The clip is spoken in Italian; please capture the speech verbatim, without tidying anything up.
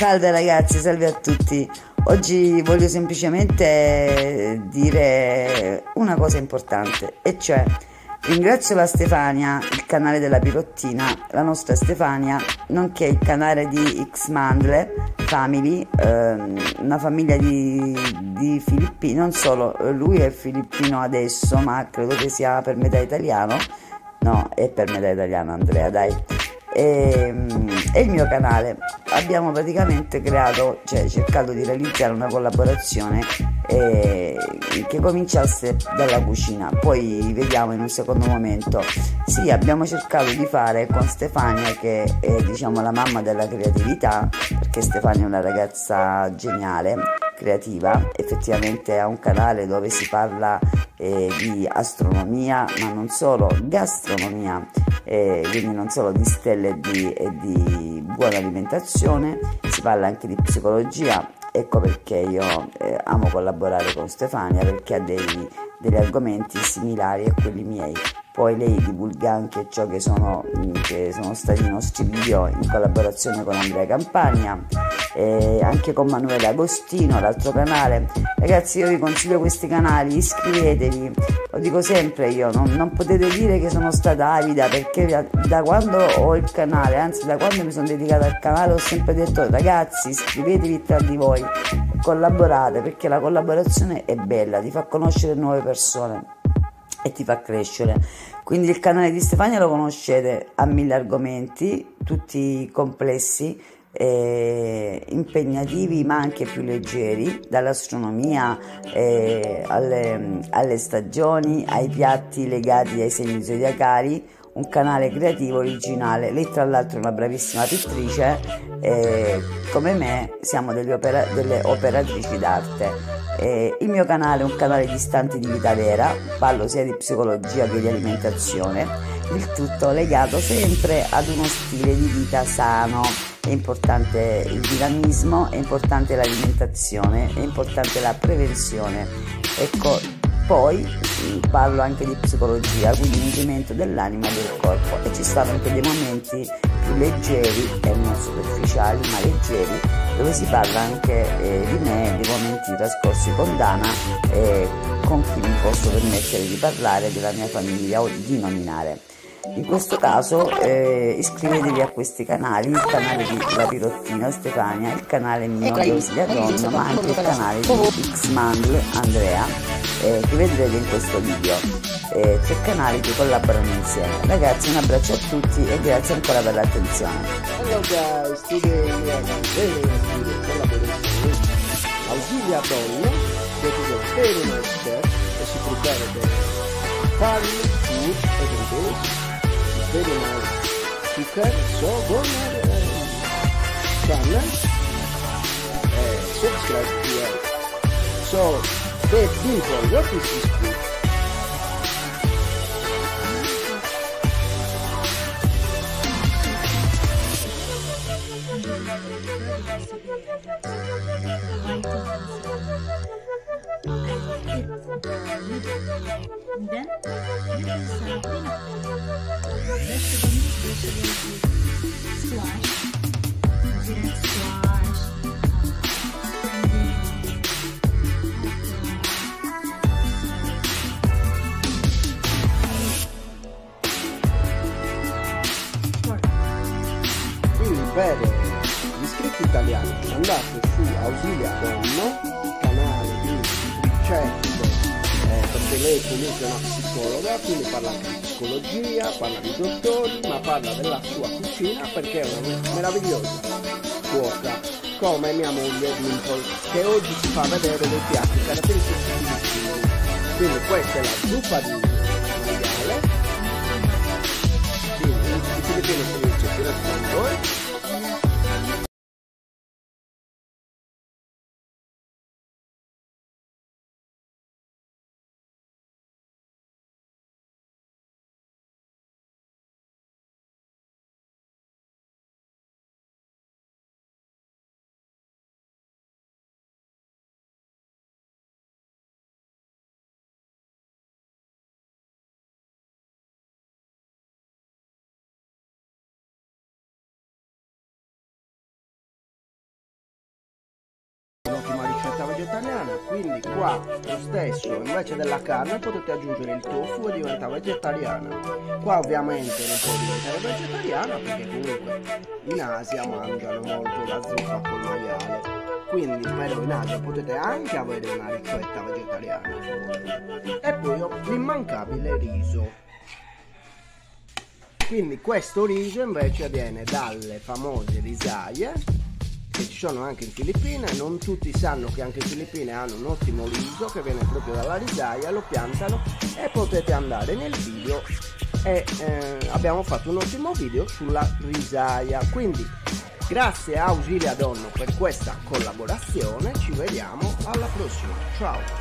Salve ragazzi, salve a tutti. Oggi voglio semplicemente dire una cosa importante, e cioè ringrazio la Stefania, il canale della Pirottina, la nostra Stefania, nonché il canale di Xmandle Family, ehm, una famiglia di, di filippini, non solo, lui è filippino adesso, ma credo che sia per metà italiano. No, è per metà italiano Andrea, dai. E, e il mio canale abbiamo praticamente creato, cioè cercato di realizzare una collaborazione eh, che cominciasse dalla cucina, poi vediamo in un secondo momento. Sì, abbiamo cercato di fare con Stefania, che è, diciamo, la mamma della creatività, perché Stefania è una ragazza geniale, creativa, effettivamente ha un canale dove si parla eh, di astronomia, ma non solo, gastronomia, eh, quindi non solo di stelle e di, e di buona alimentazione, si parla anche di psicologia. Ecco perché io eh, amo collaborare con Stefania, perché ha dei, degli argomenti similari a quelli miei. Poi lei divulga anche ciò che sono, che sono stati i nostri video in collaborazione con Andrea Campagna, e anche con Manuele Agostino, l'altro canale. Ragazzi, io vi consiglio questi canali, iscrivetevi, lo dico sempre io, non, non potete dire che sono stata avida, perché da, da quando ho il canale, anzi da quando mi sono dedicata al canale, ho sempre detto: ragazzi, iscrivetevi tra di voi, collaborate, perché la collaborazione è bella, ti fa conoscere nuove persone e ti fa crescere. Quindi il canale di Stefania lo conoscete, ha mille argomenti, tutti complessi, eh, impegnativi ma anche più leggeri, dall'astronomia eh, alle, alle stagioni, ai piatti legati ai segni zodiacali. Un canale creativo, originale. Lei tra l'altro è una bravissima pittrice, eh, come me siamo delle, opera, delle operatrici d'arte. Eh, il mio canale è un canale di istanti di vita vera, parlo sia di psicologia che di alimentazione, il tutto legato sempre ad uno stile di vita sano. È importante il dinamismo, è importante l'alimentazione, è importante la prevenzione. Ecco, poi parlo anche di psicologia, quindi nutrimento dell'anima e del corpo, e ci sono anche dei momenti più leggeri e non superficiali ma leggeri, dove si parla anche eh, di me, dei momenti trascorsi con Dana, eh, con chi mi posso permettere di parlare della mia famiglia o di nominare. In questo caso eh, iscrivetevi a questi canali, il canale di La Pirottina Stefania, il canale mio di Ausilia Donna, ma anche il canale di Xmandle Andrea, eh, che vedrete in questo video. Eh, tre canali che collaborano insieme. Ragazzi, un abbraccio a tutti e grazie ancora per l'attenzione. Hello guys, today we are going to collaboration with Ausilia Donna, that is a very nice chef, and she prepared the family food every day. Very nice cooker, so go on uh, channel, uh, subscribe here. So, the people, what is this food? And then you can serve dinner. Vegetable meat, vegetable squash, direct squash, and then pork. Quindi per gli iscritti italiani andate su Ausilia Donna, canale di ricette, eh, perché lei comunque è una psicologa, quindi parla anche di psicologia, parla di dottori, ma parla della sua cucina, perché è una meravigliosa cuoca, come mia moglie Dimple, che oggi ci fa vedere dei piatti caratteristici filippini. Quindi questa è la zuppa di maiale, quindi i filippini si dice pinot vegetariana, quindi qua lo stesso, invece della carne potete aggiungere il tofu e diventa vegetariana. Qua ovviamente non può diventare vegetariana perché comunque in Asia mangiano molto la zuppa col maiale, quindi però in Asia potete anche avere una ricetta vegetariana. E poi ho l'immancabile riso. Quindi questo riso invece viene dalle famose risaie che ci sono anche in Filippine. Non tutti sanno che anche in Filippine hanno un ottimo riso che viene proprio dalla risaia, lo piantano e potete andare nel video e eh, abbiamo fatto un ottimo video sulla risaia. Quindi grazie a Ausilia Donno per questa collaborazione, ci vediamo alla prossima, ciao!